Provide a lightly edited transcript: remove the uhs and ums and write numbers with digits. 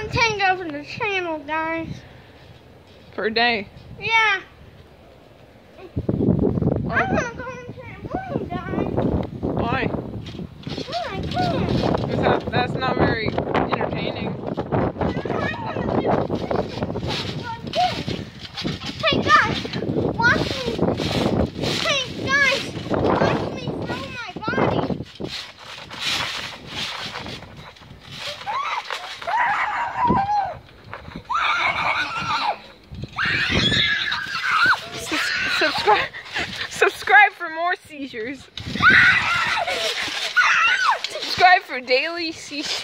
on Tango for the channel, guys. Per day. Yeah. I'm gonna go into the room, guys. Why? Oh, I can't. That's not very entertaining. Hey guys, watch me. Hey guys, watch me throw my body. Subscribe for more seizures. Subscribe for daily seizures.